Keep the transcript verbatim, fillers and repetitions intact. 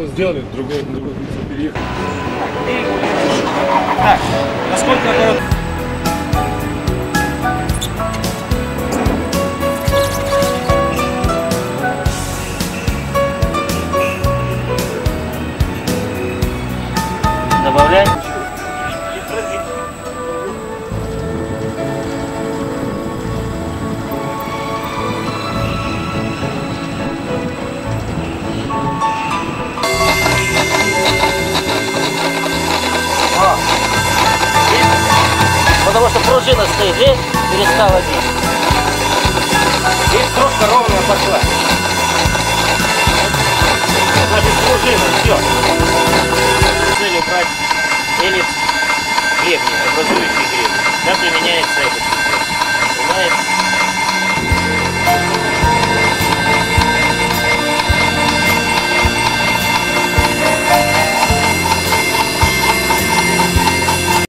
что сделали, другой, другой переехал. Так, насколько огород? Добавляем. А. Потому что пружина стоит, здесь перестала бить. Здесь крошка ровная пошла. Значит, пружина, все. Целью убрать эллипс гребня, образующий гребень. Да, применяется этот. Понимаете?